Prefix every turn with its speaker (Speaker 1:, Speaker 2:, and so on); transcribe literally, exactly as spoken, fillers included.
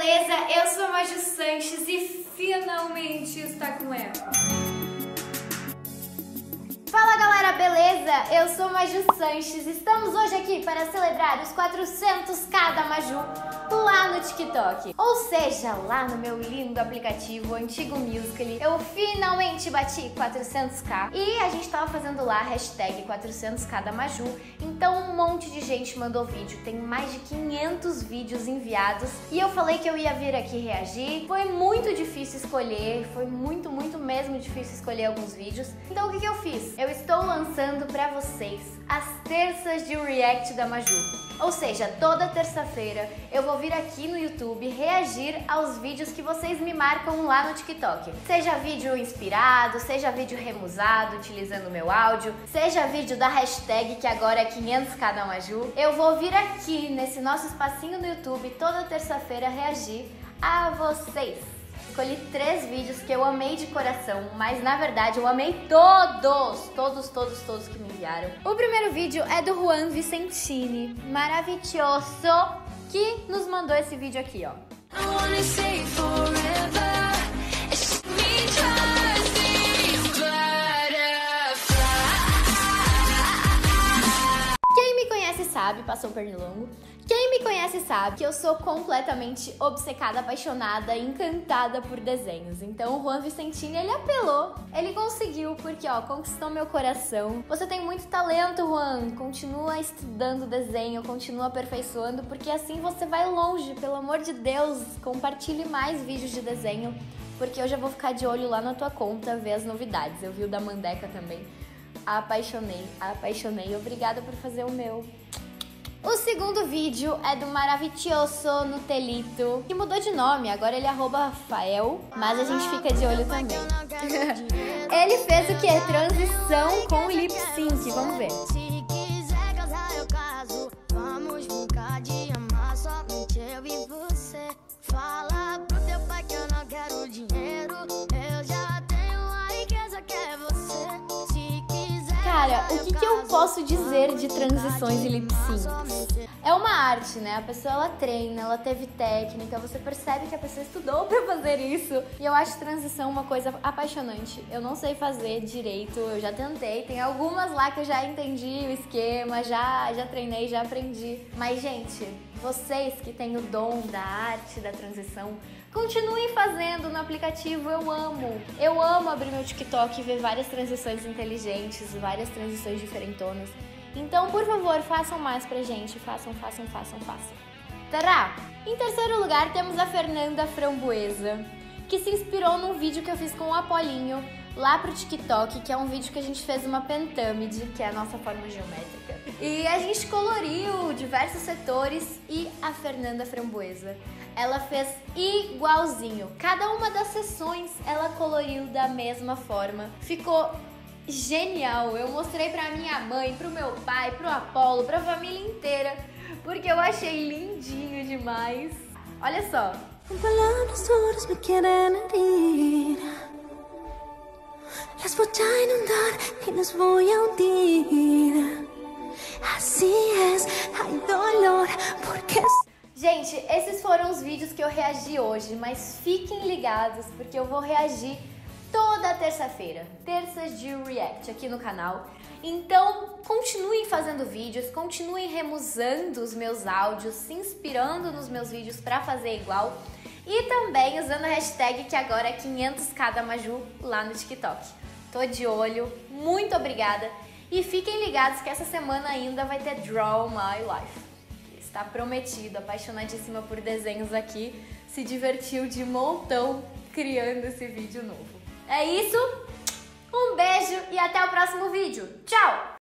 Speaker 1: beleza? Eu sou a Maju Sanches e finalmente está com ela. Fala galera, beleza? Eu sou Maju Sanches. Estamos hoje aqui para celebrar os quatrocentos k da Maju lá no TikTok. Ou seja, lá no meu lindo aplicativo, o antigo Musical.ly, eu finalmente bati quatrocentos k. E a gente tava fazendo lá a hashtag quatrocentos k da Maju. Então um monte de gente mandou vídeo. Tem mais de quinhentos vídeos enviados. E eu falei que eu ia vir aqui reagir. Foi muito difícil escolher. Foi muito, muito mesmo difícil escolher alguns vídeos. Então o que que eu fiz? Eu estou lançando pra vocês as terças de react da Maju. Ou seja, toda terça-feira eu vou vir aqui no YouTube reagir aos vídeos que vocês me marcam lá no TikTok. Seja vídeo inspirado, seja vídeo remusado, utilizando o meu áudio, seja vídeo da hashtag que agora é quinhentos k da Maju. Eu vou vir aqui nesse nosso espacinho no YouTube toda terça-feira reagir a vocês. Escolhi três vídeos que eu amei de coração, mas na verdade eu amei todos, todos, todos, todos que me enviaram. O primeiro vídeo é do Juan Vicentini, maravilhoso, que nos mandou esse vídeo aqui, ó. Quem me conhece sabe, passou o pernilongo. Quem me conhece sabe que eu sou completamente obcecada, apaixonada, encantada por desenhos. Então o Juan Vicentini, ele apelou, ele conseguiu, porque ó, conquistou meu coração. Você tem muito talento, Juan, continua estudando desenho, continua aperfeiçoando, porque assim você vai longe, pelo amor de Deus, compartilhe mais vídeos de desenho, porque eu já vou ficar de olho lá na tua conta, ver as novidades. Eu vi o da Mandeca também, apaixonei, apaixonei, obrigada por fazer o meu. O segundo vídeo é do maravilhoso Nutelito, que mudou de nome, agora ele é arroba Rafael, mas a gente fica de olho também. Ele fez o que? Transição com lip sync, vamos ver. Se quiser casar eu caso, vamos brincar de amar somente eu e você. Fala pro teu pai que eu não quero dinheiro, eu já tenho a riqueza que é você. Cara, o que, que eu posso dizer de transições e lip syncs? É uma arte, né? A pessoa, ela treina, ela teve técnica, você percebe que a pessoa estudou pra fazer isso. E eu acho transição uma coisa apaixonante. Eu não sei fazer direito, eu já tentei. Tem algumas lá que eu já entendi o esquema, já, já treinei, já aprendi. Mas, gente, vocês que têm o dom da arte da transição, continuem fazendo no aplicativo, eu amo. Eu amo abrir meu TikTok e ver várias transições inteligentes, várias transições diferentonas. Então, por favor, façam mais pra gente. Façam, façam, façam, façam. Tará! Em terceiro lugar, temos a Fernanda Framboesa, que se inspirou num vídeo que eu fiz com o Apolinho lá pro TikTok, que é um vídeo que a gente fez uma pentâmide, que é a nossa forma geométrica. E a gente coloriu diversos setores e a Fernanda Framboesa, ela fez igualzinho. Cada uma das sessões ela coloriu da mesma forma. Ficou genial. Eu mostrei pra minha mãe, pro meu pai, pro Apolo, pra família inteira, porque eu achei lindinho demais. Olha só.
Speaker 2: Com palavras duras me querem herir, las voy a inundar y las voy a hundir. Así es, hay dolor porque...
Speaker 1: Gente, esses foram os vídeos que eu reagi hoje, mas fiquem ligados porque eu vou reagir toda terça-feira, terças de react aqui no canal. Então, continuem fazendo vídeos, continuem remusando os meus áudios, se inspirando nos meus vídeos para fazer igual e também usando a hashtag que agora é quinhentos k da Maju lá no TikTok. Tô de olho, muito obrigada e fiquem ligados que essa semana ainda vai ter Draw My Life. Está prometido, apaixonadíssima por desenhos aqui, se divertiu de montão criando esse vídeo novo. É isso, um beijo e até o próximo vídeo. Tchau!